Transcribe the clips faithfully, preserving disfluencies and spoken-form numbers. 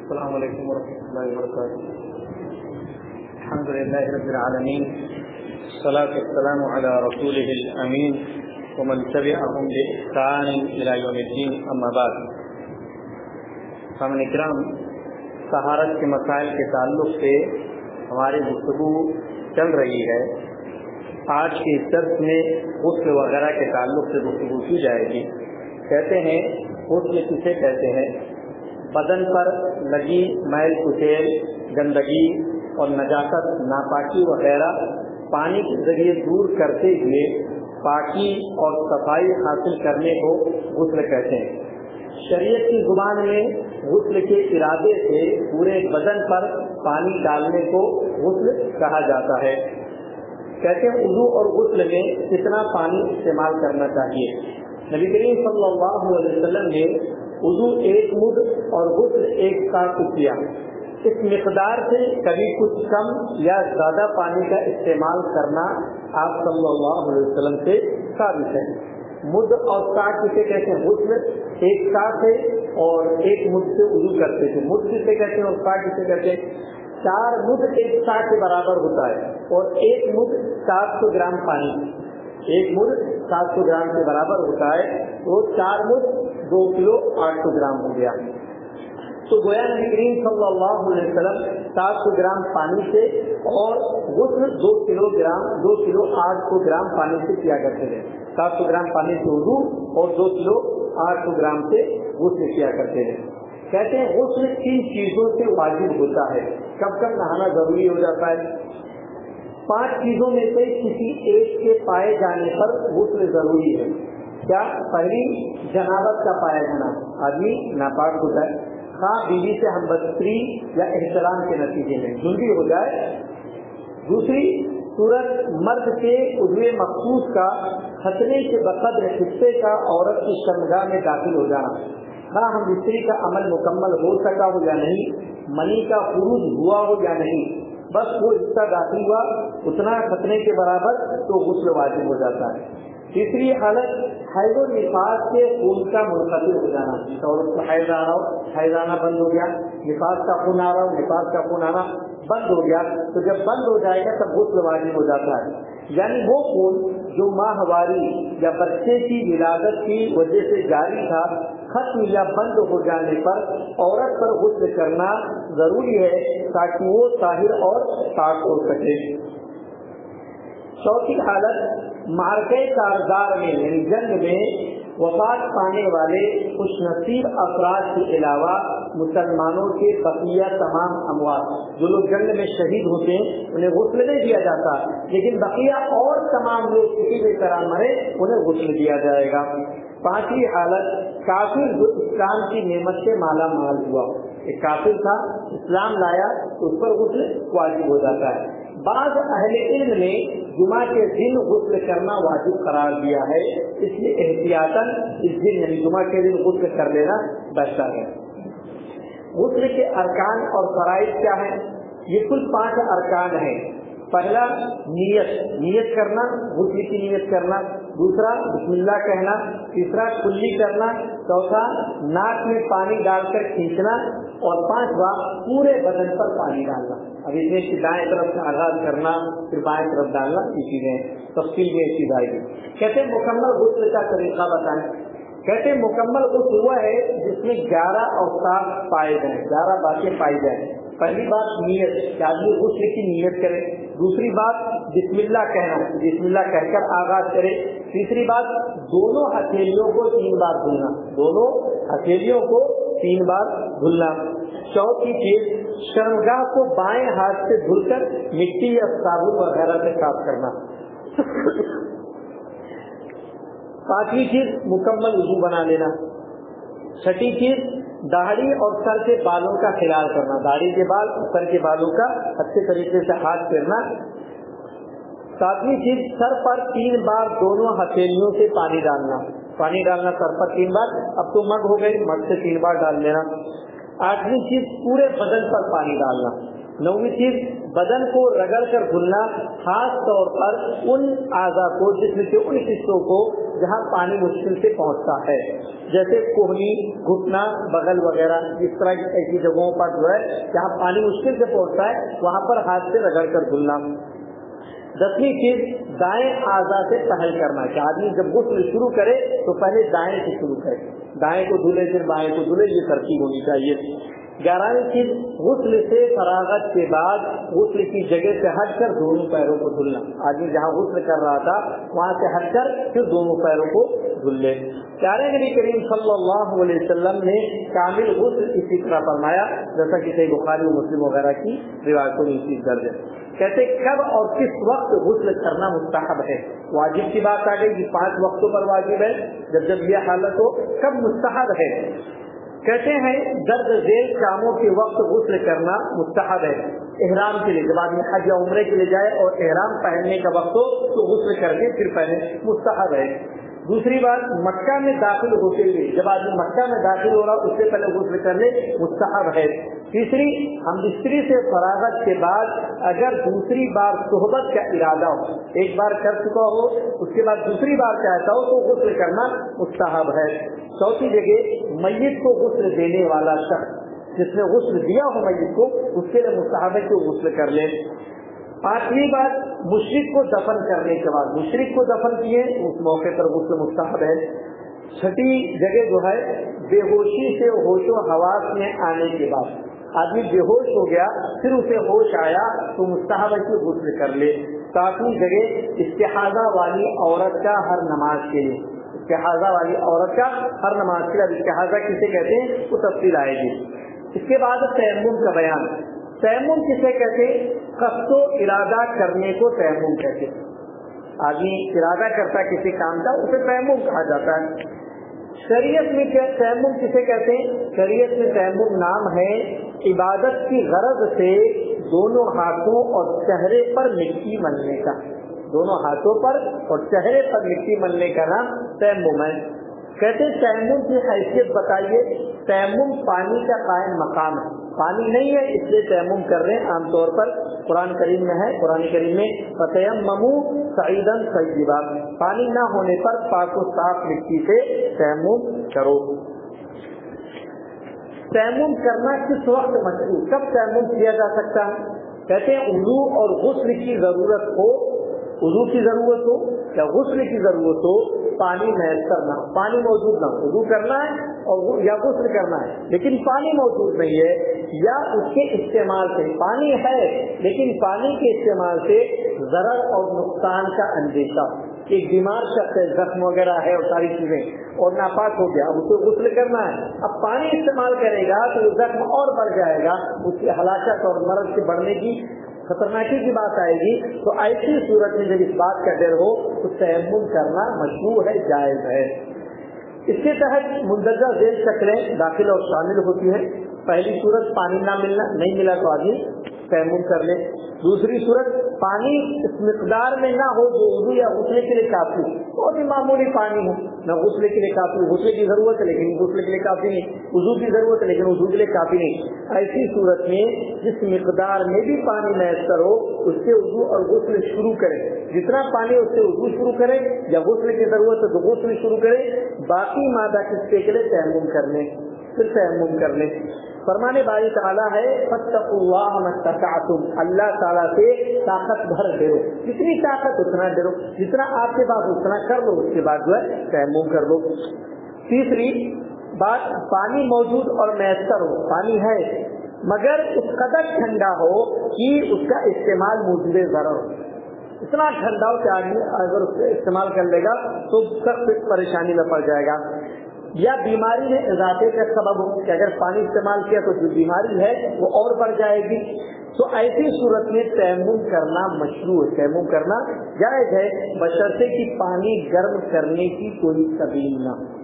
السلام علیکم ورحمۃ اللہ وبرکاتہ. الحمد للہ رب العالمین والصلاة والسلام علی رسولہ الامین ومن تبعهم بإحسان الى یوم الدین. اما بعد. سامعین کرام، طہارت کے مسائل کے تعلق سے ہماری گفتگو چل رہی ہے. آج کے اس درس میں غسل وغیرہ کے تعلق سے گفتگو کی جائے گی. کہتے ہیں غسل کسے کہتے ہیں؟ بدن پر لگی میل کچیل، گندگی اور نجاست، ناپاکی وغیرہ پانی کے ذریعے دور کرتے ہوئے پاکی اور صفائی حاصل کرنے کو غسل کہتے ہیں. شریعت کی زبان میں غسل کے ارادے سے پورے بدن پر پانی ڈالنے کو غسل کہا جاتا ہے. کہتے ہیں وضو اور غسل میں کتنا پانی استعمال کرنا چاہیے. نبی کریم صلی اللہ علیہ وسلم نے وضو ایک مد اور غسل ایک ساتھ کیا. اس مقدار سے کبھی کچھ کم یا زیادہ پانی کا استعمال کرنا آپ صلی اللہ علیہ وسلم سے ثابت ہے. مد اور ساٹھ کسے کہتے ہیں؟ غسل ایک ساتھ ہے اور ایک مد سے وضو کرتے تھے. مد کسے کہتے ہیں اور ساٹھ کسے کہتے ہیں؟ چار مد ایک ساٹھ کے برابر ہوتا ہے اور ایک مد سات سو گرام پانی ایک مد سات سو گرام کے برابر ہوتا ہے. وہ چار مد دو کلو آٹھ سو گرام ہو گیا. تو گویا نبی کریم صلی اللہ علیہ وسلم سات سو گرام پانی سے اور غسل دو کلو گرام دو کلو آٹھ سو گرام پانی سے کیا کرتے تھے. سات سو گرام پانی سے وضو اور دو کلو آٹھ سو گرام سے غسل کیا کرتے تھے. کہتے ہیں غسل تین چیزوں سے واجب ہوتا ہے. کب کب نہانا ضروری ہو جاتا ہے؟ پانچ چیزوں میں سے کسی ایک کے پائے جانے پر غسل ضروری ہے. کیا؟ پہلی، جنابت کا پایا جانا، آدمی ناپاک ہوتا ہے، خواہ بیوی سے ہم بدتری یا احترام کے نتیجے میں جنبی ہو جائے. دوسری صورت، مرد کے عضو مخصوص کا خطرے کے بقدر حصے کا عورت کی شرمگاہ میں داخل ہو جانا، خواہ ہم بستری کا عمل مکمل ہو سکا ہو یا نہیں، منی کا خروج ہوا ہو یا نہیں، بس وہ حصہ داخل ہوا اتنا خطرے کے برابر تو غسل واجب ہو جاتا ہے. تیسری حالت، حیض و نفاس کے خون کا منقطع ہو جانا. عورت کو حیض آ رہا ہو، حیض آنا بند ہو گیا، نفاس کا خون آ رہا ہو، نفاس کا خون آنا بند ہو گیا، تو جب بند ہو جائے گا تب غسل واجب ہو جاتا ہے. یعنی وہ خون جو ماہواری یا بچے کی ولادت کی وجہ سے جاری تھا، ختم یا بند ہو جانے پر عورت پر غسل کرنا ضروری ہے تاکہ وہ طاہر اور پاک ہو سکے. چوتھی حالت، معرکہ کارزار میں یعنی جنگ میں وفات پانے والے خوش نصیب افراد کے علاوہ مسلمانوں کے بقیہ تمام اموات، جو لوگ جنگ میں شہید ہوتے ہیں انہیں غسل نہیں دیا جاتا، لیکن بقیہ اور تمام لوگ کسی بھی طرح مرے انہیں غسل دیا جائے گا. پانچویں حالت، کافر جو اسلام کی نعمت سے مالا مال ہوا، ایک کافر تھا اسلام لایا تو اس پر غسل واجب ہو جاتا ہے. بعض اہل علم نے جمعہ کے دن غسل کرنا واجب قرار دیا ہے، اس لیے احتیاطاً اس دن یعنی جمعہ کے دن غسل کر لینا بہتر ہے. غسل کے ارکان اور فرائض کیا ہیں؟ یہ کل پانچ ارکان ہیں. پہلا، نیت نیت کرنا، غسل کی نیت کرنا. دوسرا، بسم اللہ کہنا. تیسرا، کلی کرنا. چوتھا، ناک میں پانی ڈال کر کھینچنا. اور پانچواں، پورے بدن پر پانی ڈالنا. اب اس میں سے دائیں طرف سے آغاز کرنا پھر بائیں طرف ڈالنا، یہ چیزیں تفصیل میں چیز آئے گی. کہتے ہیں مکمل غسل کا طریقہ بتائیں. کہتے ہیں مکمل غسل ہوا ہے جس میں گیارہ اوصاف پائے جائیں، گیارہ باتیں پائی جائیں. پہلی بات نیت، کہ آدمی غسل کی نیت کرے. دوسری بات بسم اللہ کہنا، بسم اللہ کہہ کر آغاز کرے. تیسری بات دونوں ہتھیلیوں کو تین بار دھلنا، دونوں ہتھیلیوں کو تین بار دھلنا. چوتھی چیز، شرمگاہ کو بائیں ہاتھ سے دھل کر مٹی یا صابن وغیرہ سے صاف کرنا. پانچویں چیز، مکمل وضو بنا لینا. چھٹی چیز، داڑھی اور سر کے بالوں کا خیال کرنا، داڑھی کے بال سر کے بالوں کا اچھے طریقے سے ہاتھ پھیرنا. ساتویں چیز، سر پر تین بار دونوں ہتھیلیوں سے پانی ڈالنا، پانی ڈالنا سر پر تین بار. اب تو مگ ہو گئی، مگ سے تین بار ڈال لینا. آٹھویں چیز، پورے بدن پر پانی ڈالنا. نویں چیز، بدن کو رگڑ کر دھلنا، خاص طور پر ان اعضاء کو، جسم کے ان حصوں کو جہاں پانی مشکل سے پہنچتا ہے، جیسے کوہنی، گھٹنا، بغل وغیرہ، اس طرح کی ایسی جگہوں پر جو ہے جہاں پانی مشکل سے پہنچتا ہے وہاں پر ہاتھ سے رگڑ کر دھلنا۔ دسویں چیز دائیں اعضاء سے پہل کرنا، کہ آدمی جب غسل شروع کرے تو پہلے دائیں سے شروع کرے، دائیں کو دھلے پھر بائیں کو دھلے، یہ ترتیب ہونی چاہیے۔ گیارہویں چیز غسل سے فراغت کے بعد غسل کی جگہ سے ہٹ کر دونوں پیروں کو دھلنا، آدمی جہاں غسل کر رہا تھا وہاں سے ہٹ کر پھر دونوں پیروں کو دھل لے۔ پیارے نبی کریم صلی اللہ علیہ وسلم نے کامل غسل اسی طرح فرمایا جیسا کہ صحیح بخاری و مسلم وغیرہ کی روایتوں میں چیز درج ہے۔ کہتے کب اور کس وقت غسل کرنا مستحب ہے؟ واجب کی بات آ گئی کہ پانچ وقتوں پر واجب ہے، جب جب یہ حالت ہو۔ کب مستحب ہے؟ کہتے ہیں درد ذیل کاموں کے وقت غسل کرنا مستحب ہے۔ احرام کے لیے، جب آدمی حج یا عمرے کے لیے جائے اور احرام پہننے کا وقت ہو تو غسل کر کے پھر پہنے، مستحب ہے۔ دوسری بات، مکہ میں داخل ہوتے ہوئے، جب آدمی مکہ میں داخل ہو رہا اس سے پہلے غسل کرنے مستحب ہے۔ تیسری، ہم بستری سے فراغت کے بعد اگر دوسری بار صحبت کا ارادہ ہو، ایک بار کر چکا ہو اس کے بعد دوسری بار چاہتا ہو تو غسل کرنا مستحب ہے۔ چوتھی جگہ، میت کو غسل دینے والا شخص جس نے غسل دیا ہو میت کو، اس کے لیے مستحب ہے کہ وہ غسل کر لے۔ پانچویں بات، مشرک کو دفن کرنے کے بعد، مشرک کو دفن کیے اس موقع پر غسل مستحب ہے۔ چھٹی جگہ جو ہے، بے ہوشی سے ہوش و حواس میں آنے کے بعد، آدمی بے ہوش ہو گیا پھر اسے ہوش آیا تو مستحب ہے کہ غسل کر لے۔ ساتویں جگہ، استحاضہ والی عورت کا ہر نماز کے لیے، استحاضہ والی عورت کا ہر نماز کے لیے، استحاضہ کسے کہتے ہیں وہ تفصیل آئے گی۔ اس کے بعد تیمم کا بیان۔ تیمم کسے کہتے ہیں؟ قصد و ارادہ کرنے کو تیمم کہتے ہیں۔ آدمی ارادہ کرتا کسی کام کا اسے تیمم کہا جاتا ہے۔ شریعت میں کیا تیمم کسے کہتے ہیں؟ شریعت میں تیمم نام ہے عبادت کی غرض سے دونوں ہاتھوں اور چہرے پر مٹی ملنے کا، دونوں ہاتھوں پر اور چہرے پر مٹی ملنے کا نام تیمم ہے۔ کہتے ہیں تیمم کی حیثیت بتائیے۔ تیمم پانی کا قائم مقام ہے، پانی نہیں ہے اس لیے تیمم کر رہے ہیں۔ عام طور پر قرآن کریم میں ہے، قرآن کریم میں فَتَيَمَّمُوا صَعِيدًا طَيِّبًا، پانی نہ ہونے پر پاک و صاف مٹی سے تیمم کرو۔ تیمم کرنا کس وقت مشروع، کب تیمم کیا جا سکتا ہے؟ کہتے ہیں وضو اور غسل کی ضرورت ہو، وضو کی ضرورت ہو یا غسل کی ضرورت ہو، پانی میسر نہ ہو، پانی موجود نہ ہو، وضو کرنا ہے اور یا غسل کرنا ہے لیکن پانی موجود نہیں ہے، یا اس کے استعمال سے پانی ہے لیکن پانی کے استعمال سے ضرر اور نقصان کا اندیشہ، ایک بیمار شخص ہے، زخم وغیرہ ہے اور ساری چیزیں اور ناپاک ہو گیا، اب اسے غسل کرنا ہے، اب پانی استعمال کرے گا تو زخم اور بڑھ جائے گا، اس کی ہلاکت اور مرض کے بڑھنے کی خطرناکی کی بات آئے گی۔ تو ایسی صورت میں جب اس بات کا ڈر ہو تو تیمم کرنا مشروع ہے، جائز ہے۔ اس کے تحت مندرجہ ذیل شکلیں داخل اور شامل ہوتی ہیں۔ پہلی صورت پانی نہ ملنا، نہیں ملا تو آدمی تیمم کر لے۔ دوسری صورت پانی اس مقدار میں نہ ہو جو وضو یا غسل کے لیے کافی ہو، بہت ہی معمولی پانی ہو، نہ غسل کے لیے کافی، غسل کی ضرورت ہے لیکن غسل کے لیے کافی نہیں، وضو کی ضرورت ہے لیکن وضو کے لیے کافی نہیں۔ ایسی صورت میں جس مقدار میں بھی پانی میسر ہو اس سے وضو اور غسل شروع کرے، جتنا پانی اس سے وضو شروع کرے یا غسل کی ضرورت ہے تو غسل شروع کرے، باقی مادہ کس کے لیے تیمم کر لیں، پھر تیمم کر لیں۔ فرمان باری تعالیٰ ہے فاتقوا اللہ ما استطعتم، اللہ تعالیٰ سے طاقت بھر ڈرو، جتنی طاقت اتنا ڈرو، جتنا آپ کے پاس اتنا کر لو، اس کے بعد جو ہے تیمم کر لو۔ تیسری بات، پانی موجود اور میسر ہو، پانی ہے مگر اس قدر ٹھنڈا ہو کہ اس کا استعمال موجود ضرر ہو، اتنا ٹھنڈا ہو کہ آدمی اگر اس سے استعمال کر لے گا تو سخت پریشانی میں پڑ جائے گا، یا بیماری میں اضافے کا سبب ہو کہ اگر پانی استعمال کیا تو جو بیماری ہے وہ اور بڑھ جائے گی، تو ایسی صورت میں تیمم کرنا مشروع ہے، تیمم کرنا جائز ہے، بشرطے کہ پانی گرم کرنے کی کوئی سبیل نہ ہو۔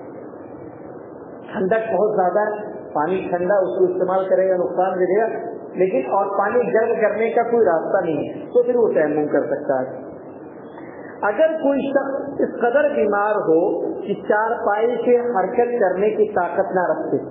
ٹھنڈک بہت زیادہ ہے، پانی ٹھنڈا اس کو استعمال کرے گا نقصان دے گا، لیکن اور پانی گرم کرنے کا کوئی راستہ نہیں ہے تو پھر وہ تیمم کر سکتا ہے۔ اگر کوئی شخص اس قدر بیمار ہو کہ چار پائی سے حرکت کرنے کی طاقت نہ رکھتے،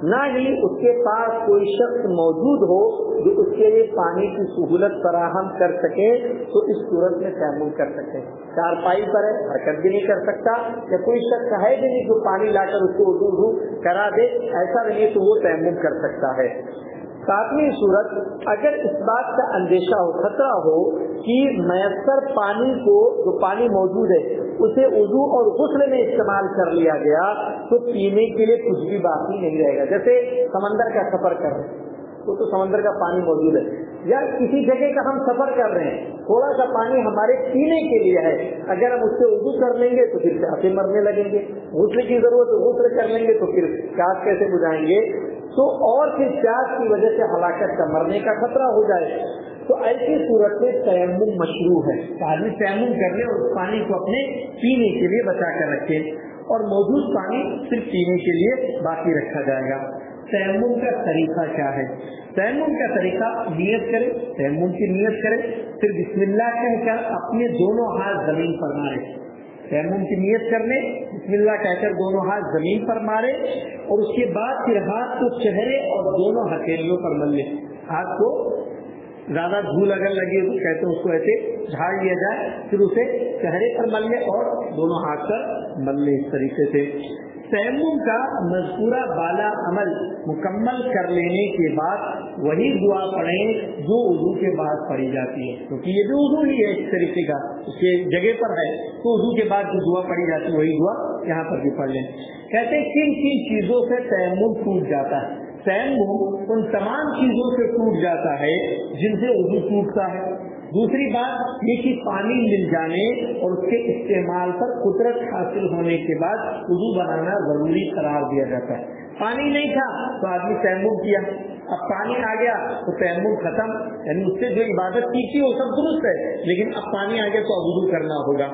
نہ ہی اس کے پاس کوئی شخص موجود ہو جو اس کے لیے پانی کی سہولت فراہم کر سکے تو اس صورت میں تیمم کر سکتے ہیں. چارپائی پر ہے, حرکت بھی نہیں کر سکتا, یا کوئی شخص ہے بھی نہیں جو پانی لا کر اس کو وضو کرا دے, ایسا نہیں تو وہ تیمم کر سکتا ہے. ساتویں صورت, اگر اس بات کا اندیشہ ہو, خطرہ ہو کہ میسر پانی کو, جو پانی موجود ہے اسے وضو اور غسل میں استعمال کر لیا گیا تو پینے کے لیے کچھ بھی باقی نہیں رہے گا. جیسے سمندر کا سفر کر رہے ہیں تو تو سمندر کا پانی موجود ہے, یا کسی جگہ کا ہم سفر کر رہے ہیں, تھوڑا سا پانی ہمارے پینے کے لیے ہے, اگر ہم اس سے وضو کر لیں گے تو پھر پیاسے مرنے لگیں گے, غسل کی ضرورت ہے غسل کر لیں گے تو پھر پیاس کیسے بجھائیں گے, تو اور پھر پیاس کی وجہ سے ہلاکت کا, مرنے کا خطرہ ہو جائے. تو ایسی صورت میں تیمم مشروع ہے, آدمی تیمم کر لے اور اس پانی کو اپنے پینے کے لیے بچا کر رکھے, اور موجود پانی صرف پینے کے لیے باقی رکھا جائے گا. تیمم کا طریقہ کیا ہے؟ تیمم کا طریقہ, نیت کرے, تیمم کی نیت کرے, پھر بسم اللہ کہہ کر اپنے دونوں ہاتھ زمین پر مارے. تیمم کی نیت کرنے, بسم اللہ کہہ کر دونوں ہاتھ زمین پر مارے, اور اس کے بعد پھر ہاتھ کو چہرے اور دونوں ہتھیلیوں پر مل لے. ہاتھ کو زیادہ دھول اگر لگے تو کہتے ہیں اس کو ایسے جھاڑ لیا جائے, پھر اسے چہرے پر مل لے اور دونوں ہاتھ پر مل لے. اس طریقے سے تیمم کا مذکورہ بالا عمل مکمل کر لینے کے بعد وہی دعا پڑھیں جو وضو کے بعد پڑھی جاتی ہے, کیونکہ یہ بھی وضو ہی ہے اس طریقے کا, اس کے جگہ پر ہے, تو وضو کے بعد جو دعا پڑھی جاتی ہے وہی دعا یہاں پر بھی پڑھ لیں. کہتے ہیں کن کن چیزوں سے تیمم ٹوٹ جاتا ہے؟ تیمم ان تمام چیزوں سے ٹوٹ جاتا ہے جن سے وضو ٹوٹتا ہے. دوسری بات یہ کہ پانی مل جانے اور اس کے استعمال پر قدرت حاصل ہونے کے بعد وضو بنانا ضروری قرار دیا جاتا ہے. پانی نہیں تھا تو آدمی تیمم کیا, اب پانی آ گیا تو تیمم ختم, یعنی اس سے جو عبادت کی تھی وہ سب درست ہے, لیکن اب پانی آ گیا تو اب وضو کرنا ہوگا.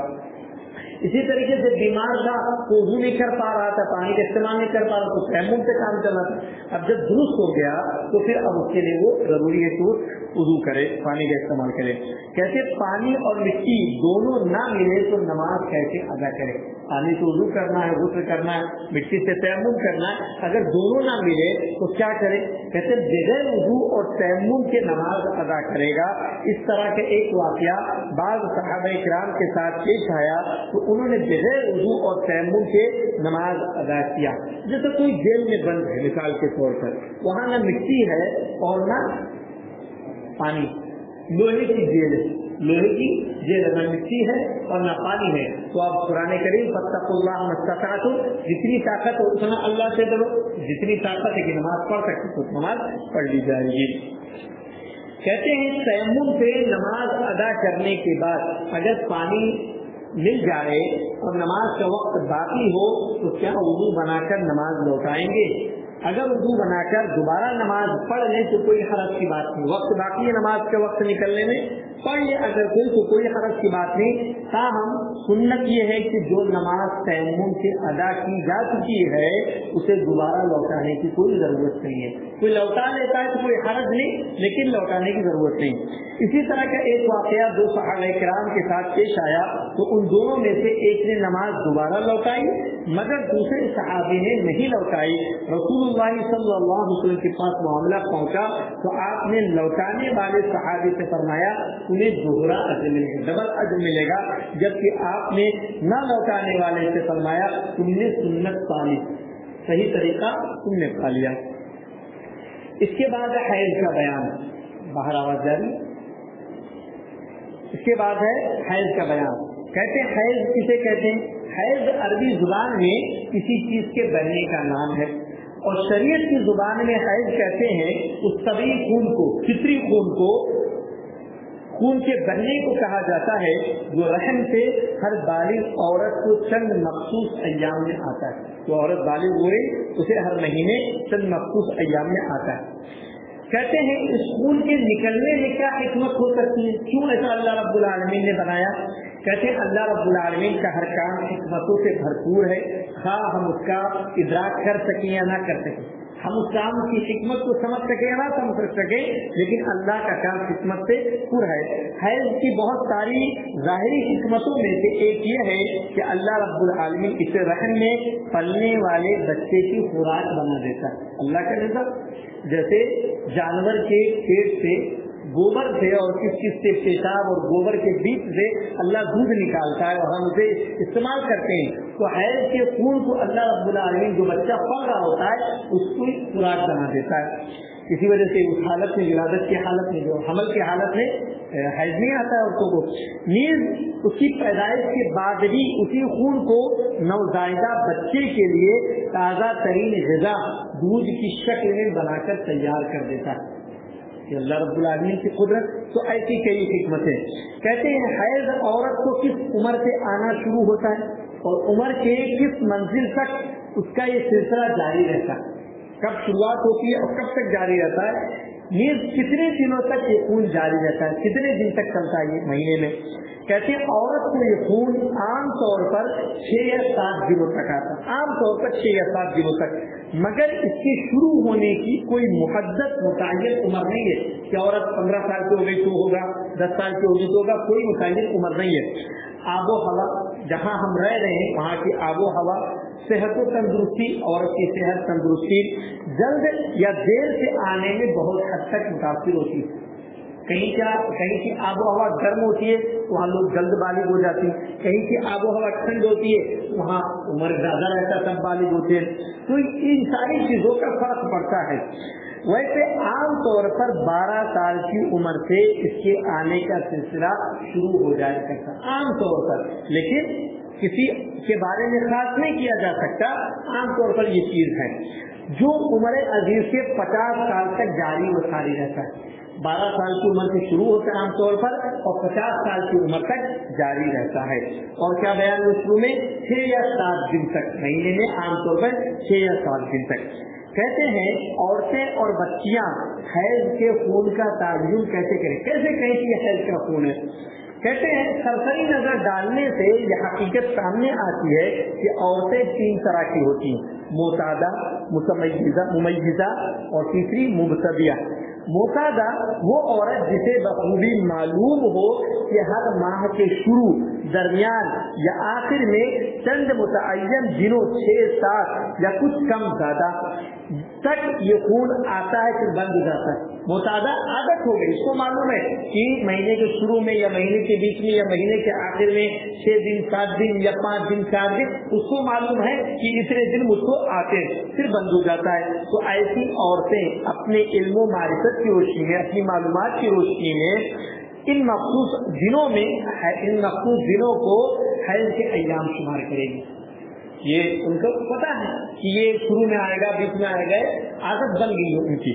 اسی طریقے سے بیمار تھا تو وضو نہیں کر پا رہا تھا, پانی کا استعمال نہیں کر پا رہا تو تیمم سے کام چلا تھا. اب جب درست ہو گیا تو پھر اب اس کے لیے وہ ضروری ہے کہ وضو کرے, پانی کا استعمال کرے. کیسے پانی اور مٹی دونوں نہ ملے تو نماز کیسے ادا کرے؟ پانی سے وضو کرنا ہے, غسل کرنا ہے, مٹی سے تیمم کرنا ہے, اگر دونوں نہ ملے تو کیا کرے؟ کہتے بغیر وضو اور تیمم کے نماز ادا کرے گا. اس طرح کے ایک واقعہ بعض صحابہ کرام کے ساتھ پیش آیا تو انہوں نے بغیر وضو اور تیمم کے نماز ادا کیا. جیسے کوئی جیل میں بند ہے مثال کے طور پر, وہاں نہ مٹی ہے اور نہ پانی, لوہے کی جیل ہے, لوہے کی جیل نہ مٹی ہے اور نہ پانی ہے, تو آپ قرآن کریم فاتقوا اللہ ما استطعتم, جتنی طاقت ہو اتنا اللہ سے ڈرو, جتنی طاقت ہے کہ نماز پڑھ سکتے تو نماز پڑھ لی جائے گی. کہتے ہیں تیمم سے نماز ادا کرنے کے بعد اگر پانی مل جائے اور نماز کا وقت باقی ہو تو کیا وضو بنا کر نماز لوٹائیں گے؟ اگر وضو بنا کر دوبارہ نماز پڑھ لیں تو کوئی حرج کی بات نہیں, وقت باقی ہے نماز کے وقت نکلنے میں پڑھ لیں اگر کوئی تو کوئی حرج کی بات نہیں. تاہم سنت یہ ہے کہ جو نماز تیمم سے ادا کی جا چکی ہے اسے دوبارہ لوٹانے کی کوئی ضرورت نہیں ہے. کوئی لوٹا لیتا ہے تو کوئی حرج نہیں, لیکن لوٹانے کی ضرورت نہیں. اسی طرح کا ایک واقعہ دو صحابہ کرام کے ساتھ پیش آیا تو ان دونوں میں سے ایک نے نماز دوبارہ لوٹائی مگر دوسرے صحابی نے نہیں لوٹائی. رسول اللہ صلی اللہ علیہ وسلم کے پاس معاملہ پہنچا تو آپ نے لوٹانے والے صحابی سے فرمایا تمہیں دوہرا اجر ملے گا, ڈبل اجر ملے گا, جبکہ آپ نے نہ لوٹانے والے سے فرمایا تم نے سنت پا لی, صحیح طریقہ تم نے پا لیا. اس کے بعد ہے حیض کا بیان, باہر آواز جاری. اس کے بعد ہے حیض کا بیان. کہتے ہیں حیض کسے کہتے ہیں؟ حیض عربی زبان میں کسی چیز کے بہنے کا نام ہے, اور شریعت کی زبان میں حیض کہتے ہیں اس طبی خون کو, فطری خون کو, خون کے بہنے کو کہا جاتا ہے جو رحم سے ہر بالغ عورت کو چند مخصوص ایام میں آتا ہے. جو عورت بالغ ہوئے اسے ہر مہینے چند مخصوص ایام میں آتا ہے. کہتے ہیں اس خون کے نکلنے میں کیا حکمت ہو سکتی ہے, کیوں ایسا اللہ رب العالمین نے بنایا؟ کہتے ہیں اللہ رب العالمین کا ہر کام حکمتوں سے بھرپور ہے, خواہ ہم اس کا ادراک کر سکیں یا نہ کر سکیں. ہم اس کام کی حکمت کو سمجھ سکیں نہ سمجھ سکیں، لیکن اللہ کا کام حکمت سے پر ہے۔ حیض کی بہت ساری ظاہری حکمتوں میں سے ایک یہ ہے کہ اللہ رب العالمین اس رحم میں پلنے والے بچے کی خوراک بنا دیتا ہے۔ اللہ کا نظر جیسے جانور کے پیٹ سے گوبر سے اور کس کس سے پیشاب اور گوبر کے بیچ سے اللہ دودھ نکالتا ہے اور ہم اسے استعمال کرتے ہیں، تو حیض کے خون کو اللہ رب العالمین جو بچہ پل رہا ہوتا ہے اس کو خوراک بنا دیتا ہے۔ اسی وجہ سے اس حالت میں، ولادت کی حالت میں، جو حمل کی حالت میں حیض نہیں آتا ہے عورتوں کو، نیز اس کی پیدائش کے بعد بھی اسی خون کو نوزائیدہ بچے کے لیے تازہ ترین غذا دودھ کی شکل میں بنا کر تیار کر دیتا ہے۔ اللہ رب العالمین کی قدرت۔ تو ایسی کئی حکمتیں۔ کہتے ہیں حیض عورت کو کس عمر سے آنا شروع ہوتا ہے اور عمر کے کس منزل تک اس کا یہ سلسلہ جاری رہتا ہے، کب شروعات ہوتی ہے اور کب تک جاری رہتا ہے، نیز کتنے دنوں تک یہ خون جاری رہتا ہے، کتنے دن تک چلتا ہے یہ مہینے میں۔ کہتے ہیں عورت کو یہ خون عام طور پر چھ یا سات دنوں تک آتا ہے، عام طور پر چھ یا سات دنوں تک، مگر اس کے شروع ہونے کی کوئی محدد متعین عمر نہیں ہے کہ عورت پندرہ سال کی ہو گئی تو ہوگا، دس سال کی ہوگی تو ہوگا، کوئی متعین عمر نہیں ہے۔ آب و ہوا جہاں ہم رہ رہے ہیں وہاں کی آب و ہوا، صحت و تندرستی، عورت کی صحت تندرستی جلد یا دیر سے آنے میں بہت حد تک متاثر ہوتی ہے۔ کہیں کیا کہیں کی آب و ہوا گرم ہوتی ہے وہاں لوگ جلد بالغ ہو جاتے ہیں، کہیں کی آب و ہوا ٹھنڈ ہوتی ہے وہاں عمر زیادہ رہتا ہے تب بالغ ہوتے ہیں، تو ان ساری چیزوں کا فرق پڑتا ہے۔ ویسے عام طور پر بارہ سال کی عمر سے اس کے آنے کا سلسلہ شروع ہو جایا کرتا عام طور پر، لیکن کسی کے بارے میں خاص نہیں کیا جا سکتا، عام طور پر یہ چیز ہے جو عمر عزیز سے پچاس سال تک جاری و ساری رہتا ہے۔ بارہ سال کی عمر سے شروع ہوتا ہے عام طور پر اور پچاس سال کی عمر تک جاری رہتا ہے۔ اور کیا بیان ہے شروع میں چھ یا سات دن تک، مہینے میں عام طور پر چھ یا سات دن تک۔ کہتے ہیں عورتیں اور بچیاں حیض کے خون کا تعین کیسے کریں، کیسے کہیں کہ یہ حیض کا خون ہے؟ کہتے ہیں سرسری نظر ڈالنے سے یہ حقیقت سامنے آتی ہے کہ عورتیں تین طرح کی ہوتی ہیں، معتادہ، متمیزہ ممیزہ اور تیسری مبتدیہ۔ معتادہ وہ عورت جسے بخوبی معلوم ہو کہ ہر ماہ کے شروع، درمیان یا آخر میں چند متعین دنوں، چھ سات یا کچھ کم زیادہ تک یہ خون آتا ہے پھر بند ہو جاتا ہے۔ معتادہ عادت ہو گئی، اس کو معلوم ہے کہ مہینے کے شروع میں یا مہینے کے بیچ میں یا مہینے کے آخر میں چھ دن، سات دن یا پانچ دن، چار دن، اس کو معلوم ہے کہ اتنے دن مجھ کو آتے ہیں پھر بند ہو جاتا ہے۔ تو ایسی عورتیں اپنے علم و معرفت کی روشنی میں، اپنی معلومات کی روشنی میں ان مخصوص دنوں میں ان مخصوص دنوں کو حیض کے ایام شمار کرے گی۔ یہ ان کو پتا ہے کہ یہ شروع میں آئے گا، بیچ میں آئے گا، عادت بن گئی ہے ان کی۔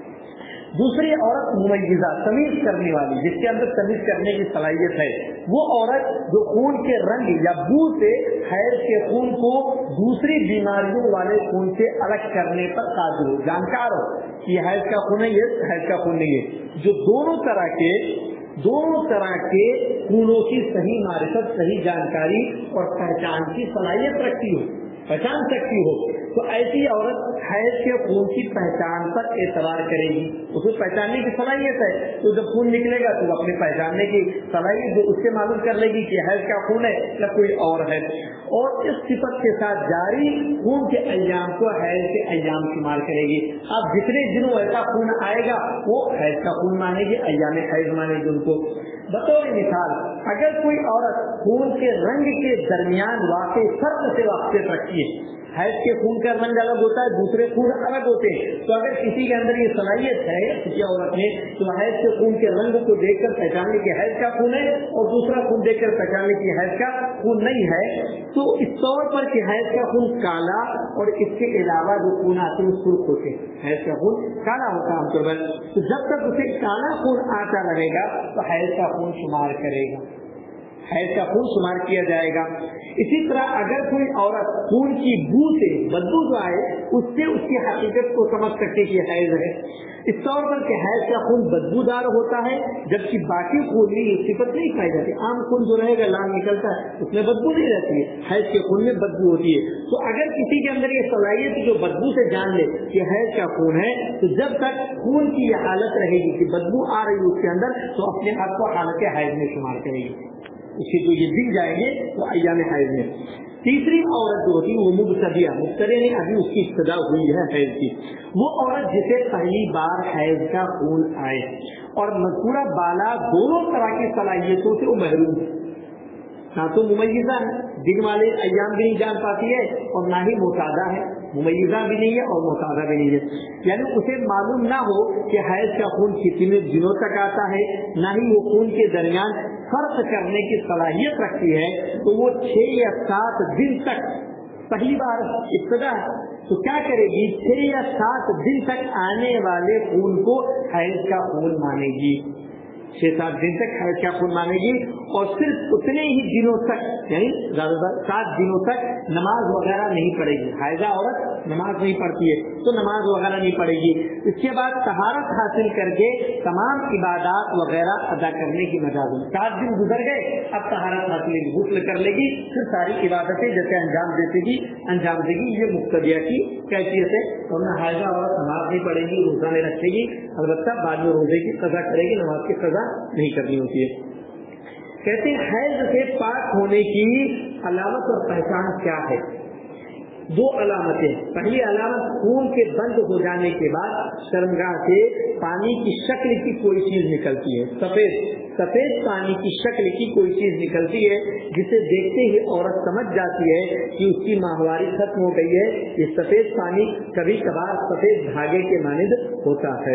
دوسری عورت ممیزہ، تمیز کرنے والی، جس کے اندر تمیز کرنے کی صلاحیت ہے، وہ عورت جو خون کے رنگ یا بو سے حیض کے خون کو دوسری بیماریوں والے خون سے الگ کرنے پر قادر ہو، جانکار ہو کہ یہ حیض کا خون ہے، یہ حیض کا خون نہیں ہے، جو دونوں طرح کے دونوں طرح کے خونوں کی صحیح معرفت، صحیح جانکاری اور پہچان کی صلاحیت رکھتی ہو، پہچان سکتی ہو، تو ایسی عورت حیض کے خون کی پہچان پر اعتبار کرے گی، اس کو پہچاننے کی صلاحیت ہے، تو جب خون نکلے گا تو اپنے پہچاننے کی صلاحیت جو اس سے معلوم کر لے گی کہ حیض کا خون ہے یا کوئی اور ہے، اور اس صفت کے ساتھ جاری خون کے ایام کو حیض کے ایام شمار کرے گی۔ اب جتنے دنوں ایسا خون آئے گا وہ حیض کا خون مانے گی، ایام حیض مانے گی ان کو۔ بطور مثال اگر کوئی عورت خون کے رنگ کے درمیان واقع فرق سے واقف رکھتی ہے، حیض کے خون کا رنگ الگ ہوتا ہے، دوسرے خون الگ ہوتے ہیں، تو اگر کسی کے اندر یہ صلاحیت ہے کسی عورت نے تو حیض کے خون کے رنگ کو دیکھ کر پہچاننے کی حیض کا خون ہے اور دوسرا خون دیکھ کر پہچاننے کی حیض کا خون نہیں ہے، تو اس طور پر کہ حیض کا خون کالا اور اس کے علاوہ جو خون آتے ہیں سرخ ہوتے ہیں، حیض کا خون کالا ہوتا ہے عام طور پر، تو جب تک اسے کالا خون آتا رہے گا تو حیض کا خون شمار کرے گا، حیض کا خون شمار کیا جائے گا۔ اسی طرح اگر کوئی عورت خون کی بو سے بدبو جو آئے اس سے اس کی حقیقت کو سمجھ سکتے کہ حیض ہے، اس طور پر کہ حیض کا خون بدبودار ہوتا ہے، جبکہ باقی خون میں یہ صفت نہیں پائی جاتی. عام خون جو رہے گا لال نکلتا ہے اس میں بدبو نہیں رہتی ہے، حیض کے خون میں بدبو ہوتی ہے. تو اگر کسی کے اندر یہ صلاحیت جو بدبو سے جان لے کہ حیض کا خون ہے، تو جب تک خون کی یہ حالت رہے گی کہ بدبو آ رہی ہے اس کے اندر، تو اپنے آپ کو حالت حیض میں شمار کرے گی. اس کے جو یہ دن جائیں گے وہ ایام حیض میں. تیسری عورت جو ہوتی ہے وہ مبتدیہ، مبتدیہ نہیں ابھی اس کی ابتدا ہوئی ہے حیض کی، وہ عورت جسے پہلی بار حیض کا خون آئے اور مذکورہ بالا دونوں طرح کی صلاحیتوں سے وہ محروم ہے. نہ تو ممیزہ ہے، دن والے ایام بھی نہیں جان پاتی ہے، اور نہ ہی متعدہ ہے، ممیزہ بھی نہیں ہے اور متعدہ بھی نہیں ہے. یعنی اسے معلوم نہ ہو کہ حیض کا خون کتنے دنوں تک آتا ہے، نہ ہی وہ خون کے درمیان فرق کرنے کی صلاحیت رکھتی ہے، تو وہ چھ یا سات دن تک پہلی بار ابتدا ہے تو کیا کرے گی؟ چھ یا سات دن تک آنے والے خون کو حیض کا خون مانے گی. چھ سات دن تک حیض کا خون مانے گی، اور صرف اتنے ہی دنوں تک، یعنی زیادہ تر سات دنوں تک نماز وغیرہ نہیں پڑھے گی. حائضہ عورت نماز نہیں پڑھتی ہے تو نماز وغیرہ نہیں پڑھے گی. اس کے بعد طہارت حاصل کر کے تمام عبادات وغیرہ ادا کرنے کی مجاز ہے. سات دن گزر گئے، اب طہارت حاصل لے گی، غسل کر لے گی، پھر ساری عبادتیں جیسے انجام دیتے گی انجام دے گی. یہ مقتدیہ کی کیفیت ہے. اور نہ حائضہ عورت نماز نہیں پڑھے گی، روزہ نہیں رکھے گی، البتہ بعد میں روزے کی قضا کرے گی، نماز کی قضا نہیں کرنی ہوتی ہے. کہتے ہیں حیض سے پاک ہونے کی علامت اور پہچان کیا ہے؟ دو علامتیں. پہلی علامت خون کے بند ہو جانے کے بعد شرمگاہ سے پانی کی شکل کی کوئی چیز نکلتی ہے، سفید سفید پانی کی شکل کی کوئی چیز نکلتی ہے، جسے دیکھتے ہی عورت سمجھ جاتی ہے کہ اس کی ماہواری ختم ہو گئی ہے. یہ سفید پانی کبھی کبھار سفید دھاگے کے مانند ہوتا ہے.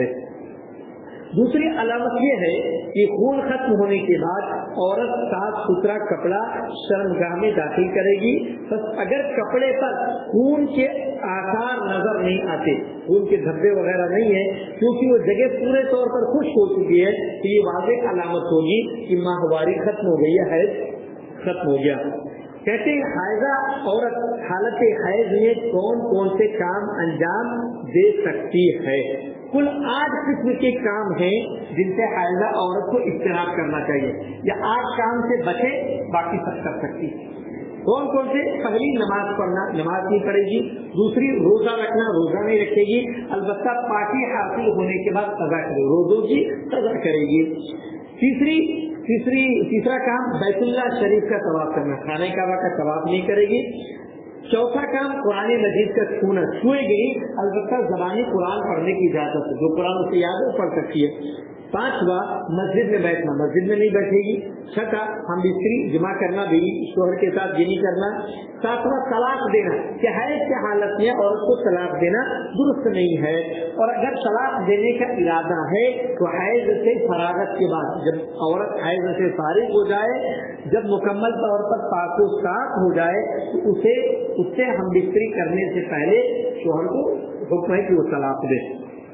دوسری علامت یہ ہے کہ خون ختم ہونے کے بعد عورت صاف ستھرا کپڑا شرمگاہ میں داخل کرے گی. بس اگر کپڑے پر خون کے آثار نظر نہیں آتے، خون کے دھبے وغیرہ نہیں ہے، کیونکہ وہ جگہ پورے طور پر خشک ہو چکی ہے، تو یہ واضح علامت ہوگی کہ ماہواری ختم ہو گئی ہے، حیض ختم ہو گیا. کہتے ہیں حائضہ عورت حالت حیض میں کون کون سے کام انجام دے سکتی ہے؟ کل آٹھ قسم کے کام ہیں جن سے حائضہ عورت کو اجتناب کرنا چاہیے، یا آٹھ کام سے بچے، باقی سب کر سکتی. کون کون سے؟ پہلی نماز پڑھنا، نماز نہیں پڑھے گی. دوسری روزہ رکھنا، روزہ نہیں رکھے گی، البتہ پاکی حاصل ہونے کے بعد قضا کرے، روزوں کی قضا کرے گی. تیسری تیسری تیسرا کام بیت اللہ شریف کا طواف کرنا، خانہ کعبہ کا طواف نہیں کرے گی. چوتھا کام قرآن مجید کا چھونا، چھوئے گی، البتہ زبانی قرآن پڑھنے کی اجازت ہے، جو قرآن اسے یاد ہے پڑھ سکتی ہے. پانچواں مسجد میں بیٹھنا، مسجد میں نہیں بیٹھے گی. چھٹا ہم بستری جمع کرنا بھی شوہر کے ساتھ یہ نہیں کرنا. ساتواں طلاق دینا، کہ حیض کی حالت میں عورت کو طلاق دینا درست نہیں ہے، اور اگر طلاق دینے کا ارادہ ہے تو حیض سے فراغت کے بعد، جب عورت حیض سے فارغ ہو جائے، جب مکمل طور پر پاک و صاف ہو جائے، تو اسے اس سے ہم بستری کرنے سے پہلے شوہر کو حکم ہے کہ وہ طلاق دے.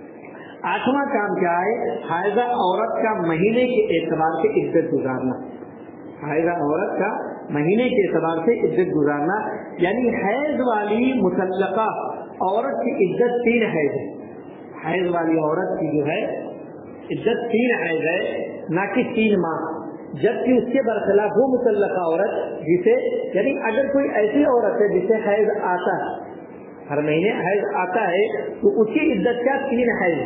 آٹھواں کام کیا ہے؟ حائضہ عورت کا مہینے کے اعتبار سے عدت گزارنا. حائضہ عورت کا مہینے کے اعتبار سے عدت گزارنا، یعنی حیض والی مطلقہ عورت کی عدت تین حیض ہے. حیض والی عورت کی جو ہے عدت تین حیض ہے، نہ کہ تین ماہ. جبکہ اس کے برخلاف وہ مطلقہ عورت جسے، یعنی اگر کوئی ایسی عورت ہے جسے حیض آتا ہے، ہر مہینے حیض آتا ہے، تو اس کی عدت کیا؟ تین حیض.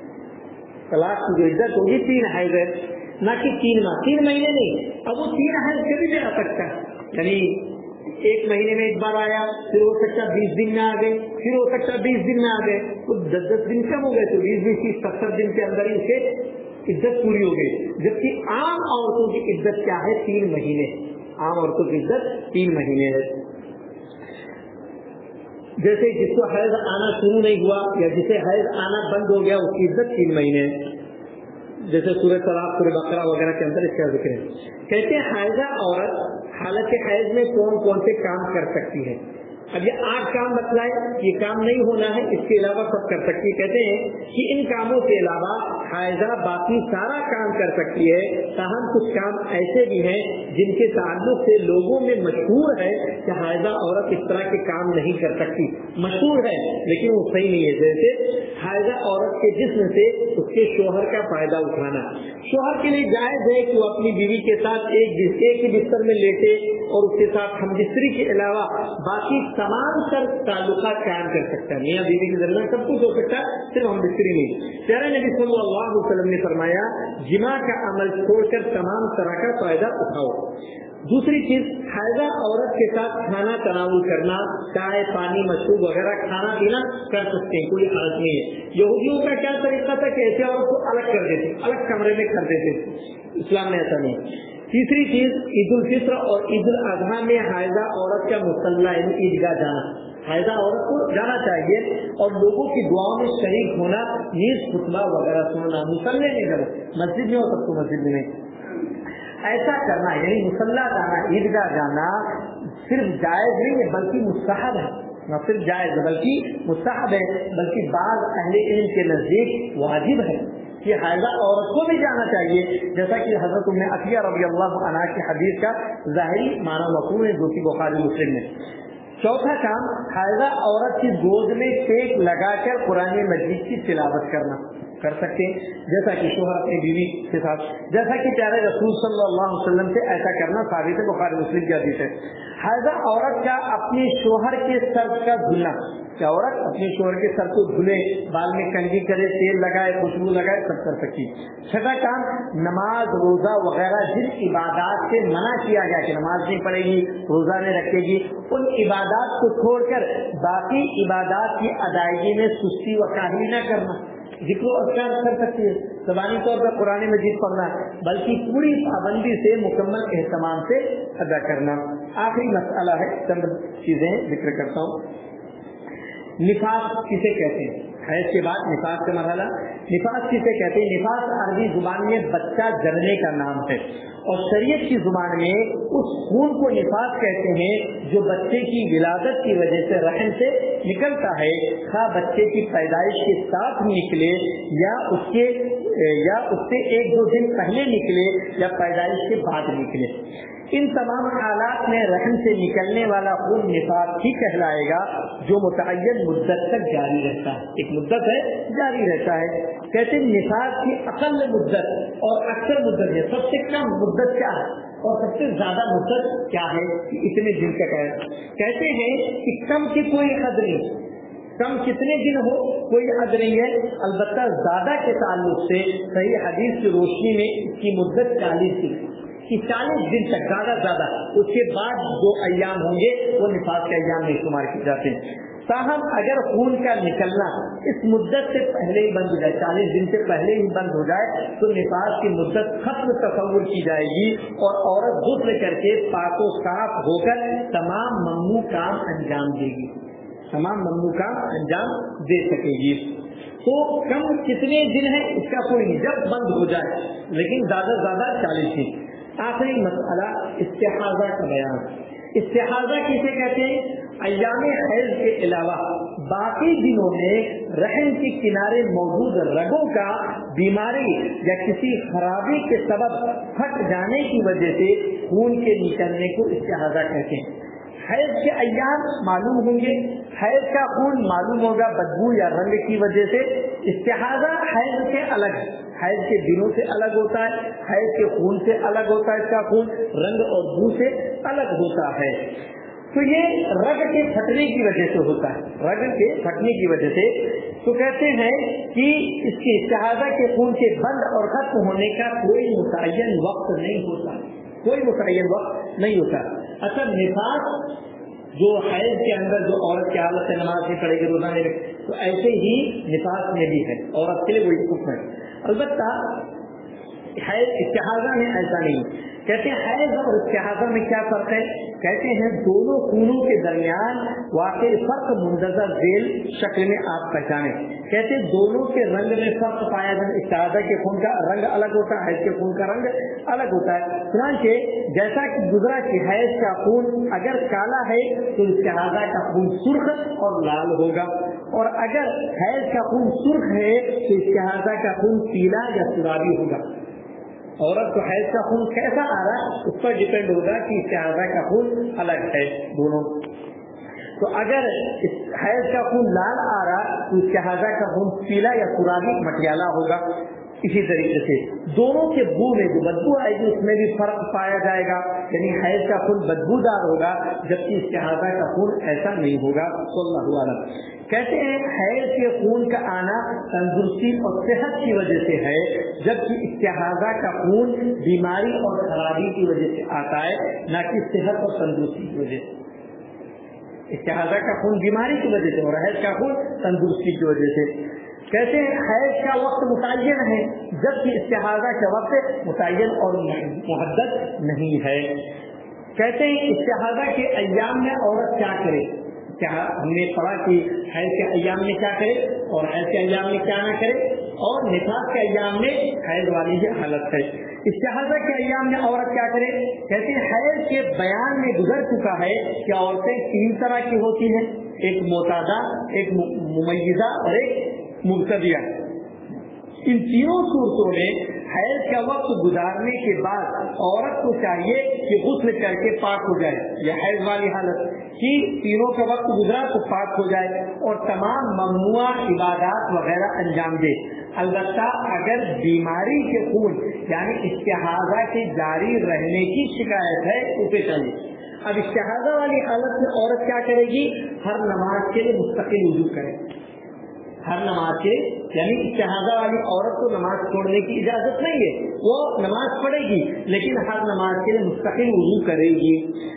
طلاق کی جو عدت ہوگی تین حیض ہے، نہ کہ تین ماہ، تین مہینے نہیں. اب وہ تین حیض کبھی بھی آ سکتا ہے، یعنی ایک مہینے میں ایک بار آیا، پھر ہو سکتا بیس دن میں آ گئے، پھر ہو سکتا بیس دن میں آ گئے، تو دس دس دن کم ہو گئے، تو بیس بیس تیس ستر دن کے اندر ہی اسے عدت پوری ہو گئی. جبکہ عام عورتوں کی عدت کیا ہے؟ تین مہینے. عام عورتوں کی عدت تین مہینے ہے. جیسے جس کو حیض آنا شروع نہیں ہوا یا جسے حیض آنا بند ہو گیا، اس کی عدت تین مہینے ہے. جیسے سورہ طلاق، سورہ بقرہ وغیرہ کے اندر اس کا ذکر ہے. کہتے ہیں حائضہ عورت حالت حیض میں کون کون سے کام کر سکتی ہے. اب یہ آٹھ کام بتلائے، یہ کام نہیں ہونا ہے، اس کے علاوہ سب کر سکتی. کہتے ہیں کہ ان کاموں کے علاوہ حائضہ باقی سارا کام کر سکتی ہے، تاہم کچھ کام ایسے بھی ہیں جن کے تعلق سے لوگوں میں مشہور ہے کہ حائضہ عورت اس طرح کے کام نہیں کر سکتی. مشہور ہے لیکن وہ صحیح نہیں ہے. جیسے हायजा औरत के जिस्म से उसके शोहर का फायदा उठाना। शोहर के लिए जायज है कि वो अपनी बीवी के साथ एक एक ही बिस्तर में लेटे और उसके साथ हमबिस्तरी के अलावा बाकी तमाम तर ताल्लुकात कायम कर सकता है। मियाँ बीवी के दरमियान सब कुछ हो सकता है, सिर्फ हमबिस्तरी नहीं। प्यारे नबी सल्लल्लाहु अलैहि वसल्लम ने फरमाया, जिमा का अमल छोड़कर तमाम तरह का फायदा उठाओ। दूसरी चीज, हायजा औरत के साथ खाना तनावुल करना, चाय पानी मशरूब वगैरह खाना पीना कर सकते हैं, कोई हर्ज नहीं है। यहूदियों का क्या तरीका था कि ऐसे औरत को अलग कर देते, अलग कमरे में कर देते, इस्लाम में ऐसा नहीं। तीसरी चीज, ईद उल फित्र और ईद उल अजहा में हायजा औरत का मुसल्ला यानी ईदगाह जाना। हायजा औरत को जाना चाहिए और लोगों की दुआओं में शरीक होना, नीज खुतबा वगैरह सुनना, मुसल्ले में जाना, मस्जिद में हो सबको मस्जिद में ऐसा करना, यानी मुसल्ला जाना, ईदगाह जाना सिर्फ जायज नहीं है बल्कि मुस्तहब है। न सिर्फ जायज बल्कि मुस्तहब है, बल्कि बाज़ अहले इल्म के नजदीक वाजिब है कि हायजा औरत को भी जाना चाहिए, जैसा कि हजरत उम्मे अतिया रज़ी अल्लाह अन्हा की हदीस का ज़ाहिरी माना मफ़हूम है, जो कि बुखारी मुस्लिम में। चौथा काम, हायजा औरत की गोद में टेक लगाकर कुरान मजीद की तिलावत करना कर सकते हैं, जैसा कि शोहर अपनी बीवी के साथ, जैसा कि प्यारे रसूल सल्लल्लाहु अलैहि वसल्लम से ऐसा करना साबित है, बुखारी मुस्लिम की हदीस है। हायजा औरत का अपने शोहर के सर का धुलना, क्या औरत अपने शोहर के सर को धुले, बाल में कंघी करे, तेल लगाए, खुशबू लगाए, सब कर सकती। छठा काम, नमाज रोजा वगैरह जिन इबादत से मना किया गया कि नमाज नहीं पढ़ेगी, रोजा नहीं रखेगी, उन इबादत को छोड़कर बाकी इबादत की अदायगी में सुस्ती व काहली न करना। जिक्र अज़कार कर सकती है, ज़बानी तौर पर कुरान मजीद पढ़ना, बल्कि पूरी पाबंदी से मुकम्मल एहतमाम से अदा करना। आखिरी मसला है, चंद चीजें जिक्र करता हूँ। निफास किसे कहते हैं? हैज के बाद निफास का मरहला, निफास किसे कहते हैं? निफास अरबी जुबान में बच्चा जन्मने का नाम है और शरीयत की जुबान में उस खून को निफास कहते हैं जो बच्चे की विलादत की वजह से रहम से निकलता है, खा बच्चे की पैदाइश के साथ निकले या उसके या उससे एक दो दिन पहले निकले या पैदाइश के बाद निकले। इन तमाम हालात में रहम से निकलने वाला खून निफास ही कहलाएगा, जो मुतअय्यन मुद्दत तक जारी रहता है। एक मुद्दत है, जारी रहता है। कहते हैं निफास की अकल मुद्दत और अक्सर मुद्दत है, सबसे कम मुद्दत क्या है और सबसे ज्यादा मुद्दत क्या है कि इतने दिन तक है। कहते हैं कि कम की कोई हद नहीं, कम कितने दिन हो कोई हद नहीं है, अलबत्ता ज्यादा के ताल्लुक से सही हदीस की रोशनी में इसकी मुद्दत चालीस दिन कि चालीस दिन तक ज्यादा ज्यादा, उसके बाद जो अय्याम होंगे वो निफास के अय्याम में शुमार किए जाते हैं। साहब अगर खून का निकलना इस मुद्दत से पहले ही बंद हो जाए, चालीस दिन से पहले ही बंद हो जाए, तो निफास की मुद्दत खत्म तस्वुर की जाएगी और औरत गुस्ल करके पाको साफ होकर तमाम मम्मू काम अंजाम देगी, तमाम मम्मू काम अंजाम दे सकेगी। तो कम कितने दिन है इसका कोई नहीं, जब बंद हो जाए, लेकिन ज्यादा ज्यादा चालीस दिन। आखिरी मसला इस्तिहाजा का बयान। इस्तिहाजा किसे कहते हैं? अय्यामे हैज के अलावा बाकी दिनों में रहम के किनारे मौजूद रगों का बीमारी या किसी खराबी के सबब फट जाने की वजह से खून के निकलने को इस्तिहाजा कहते हैं। हैज के अय्याम मालूम होंगे, हैज का खून मालूम होगा बदबू या रंग की वजह से। इस्तिहाजा हैज से अलग, हैज के दिनों से अलग होता है, हैज के खून से अलग होता है, इसका खून रंग और बू से अलग होता है। तो ये रग के फटने की वजह से होता है, रग के फटने की वजह से। तो कहते हैं कि इसके इस्तिहाजा के खून के बंद और खत्म होने का कोई मुतय्यन वक्त नहीं होता, कोई मुतय्यन वक्त नहीं होता। अच्छा, निफास जो हैज के अंदर जो औरत की हालत से नमाज नहीं पढ़ेगी, रोजा नहीं रखेगी, तो ऐसे ही निफास में भी है, औरत के लिए वही हुक्म है। अलबत्ता हैज इस्तिहाजा में ऐसा नहीं। कहते हैं हैज और इस्तिहाजा में क्या फर्क है? कहते हैं दोनों खूनों के दरमियान वाकई फर्क मुंदजर झेल शक्ल में आप पहचाने। कहते हैं दोनों के रंग में फर्क पाया जाए, इस्तिहाजा के खून का रंग अलग होता है, हैज के खून का रंग अलग होता है। चुनांचे जैसा कि गुजरा कि हैज का खून अगर काला है तो इस्तिहाजा का खून सुर्ख और लाल होगा, और अगर हैज का खून सुर्ख है तो इस्तिहाजा का खून पीला या सुराबी होगा। औरत को हैज का खून कैसा आ रहा है उस पर डिपेंड होगा कि इस्तिहाजा का खून अलग है दोनों। तो अगर حیض کا خون لال آ رہا تو استحاضہ کا خون پیلا یا قرابی مٹیالہ ہوگا. اسی طریقے سے دونوں کے بو میں جو بدبو آئے گی اس میں بھی فرق پایا جائے گا, یعنی حیض کا خون بدبودار ہوگا جبکہ استحاضہ کا خون ایسا نہیں ہوگا. واللہ اعلم. کہتے ہیں حیض کے خون کا آنا تندرستی اور صحت کی وجہ سے ہے, جبکہ استحاضہ کا خون بیماری اور خرابی کی وجہ سے آتا ہے, نہ کہ صحت اور تندرستی کی وجہ سے. استحاضہ کا خون بیماری کی وجہ سے اور حیض کا خون تندرستی کی وجہ سے. کہتے ہیں حیض کا وقت متعین ہے جبکہ استحاضہ کا وقت متعین اور محدد نہیں ہے. کہتے ہیں استحاضہ کے ایام میں عورت کیا کرے. ہم نے پڑھا کہ حیض کے ایام میں کیا کرے اور حیض کے ایام میں کیا نہ کرے, اور نفاس کے ایام میں حیض والی یہ حالت ہے. استحاضہ کے ایام میں عورت کیا کرے. کہتے ہیں حیض کے بیان میں گزر چکا ہے کہ عورتیں تین طرح کی ہوتی ہیں, ایک معتادہ, ایک ممیزہ اور ایک مبتدیہ. ان تینوں صورتوں میں حیض کا وقت گزارنے کے بعد عورت کو چاہیے کہ غسل کر کے پاک ہو جائے. یہ حیض والی حالت کی تینوں کا وقت گزرا تو پاک ہو جائے اور تمام ممنوع عبادات وغیرہ انجام دے. البتہ اگر بیماری کے خون یعنی استحاضہ کے جاری رہنے کی شکایت ہے اسے چاہیے. اب استحاضہ والی حالت میں عورت کیا کرے گی, ہر نماز کے لیے مستقل وضو کرے. ہر نماز کے یعنی استحاضہ والی عورت کو نماز چھوڑنے کی اجازت نہیں ہے, وہ نماز پڑھے گی لیکن ہر نماز کے لیے مستقل وضو کرے گی.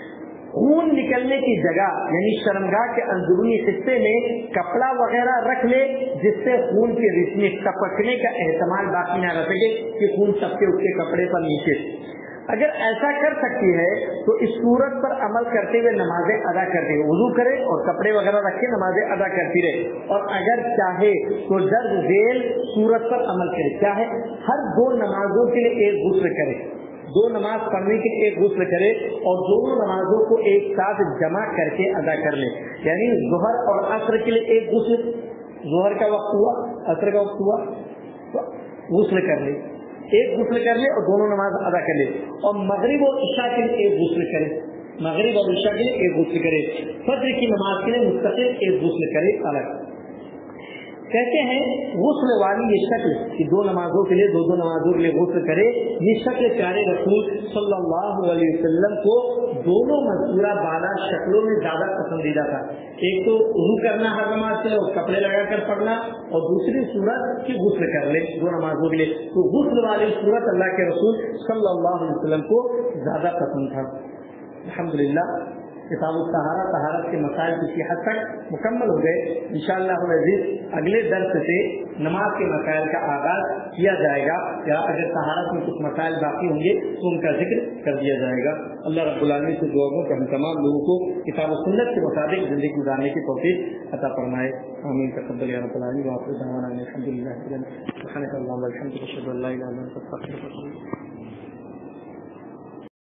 خون نکلنے کی جگہ یعنی شرمگاہ کے اندرونی حصے میں کپڑا وغیرہ رکھ لے جس سے خون کے رشنے ٹپکنے کا احتمال باقی نہ رہ سکے کہ خون ٹپکے اس کے کپڑے پر نیچے. اگر ایسا کر سکتی ہے تو اس صورت پر عمل کرتے ہوئے نمازیں ادا کرتے ہوئے وضو کرے اور کپڑے وغیرہ رکھے نمازیں ادا کرتی رہے. اور اگر چاہے تو درج ذیل صورت پر عمل کرے. چاہے ہر دو نمازوں کے لیے ایک غسل کرے, دو نماز پڑھنے کے لیے ایک غسل کرے اور دونوں نمازوں کو ایک ساتھ جمع کر کے ادا کر لے. یعنی ظہر اور عصر کے لیے ایک غسل, ظہر کا وقت ہوا عصر کا وقت ہوا تو غسل کر لے, ایک غسل کر لے اور دونوں نماز ادا کر لے. اور مغرب اور عشاء کے لیے ایک غسل کرے, مغرب اور عشاء کے لیے ایک غسل کرے. فجر کی نماز کے لیے مستقل ایک غسل کرے الگ. کہتے ہیں غسل والی یہ شکل کہ دو نمازوں کے لیے دو دو نمازوں کے لیے غسل کرے, یہ شکل پیارے رسول صلی اللہ علیہ وسلم کو دونوں مذکورہ بالا شکلوں میں زیادہ پسندیدہ تھا. ایک تو وضو کرنا ہر نماز کے لیے اور کپڑے لگا کر پڑھنا, اور دوسری صورت کہ غسل کر لے دو نمازوں کے لیے. تو غسل والی صورت اللہ کے رسول صلی اللہ علیہ وسلم کو زیادہ پسند تھا. الحمدللہ کتاب الطہارہ طہارت کے مسائل کسی حد تک مکمل ہو گئے. انشاءاللہ العزیز اگلے درس سے نماز کے مسائل کا آغاز کیا جائے گا, یا اگر طہارت میں کچھ مسائل باقی ہوں گے تو ان کا ذکر کر دیا جائے گا. اللہ رب العالمین سے دعا ہوں کہ ہم تمام لوگوں کو کتاب و سنت کے مطابق زندگی گزارنے کی توفیق عطا فرمائے. آمین. تقبل یا رب العالمین. وآخر دعوانا الحمدللہ. سبحانک اللہم و بحمدک اشہد ان لا الہ الا انت استغفرک و اتوب الیک.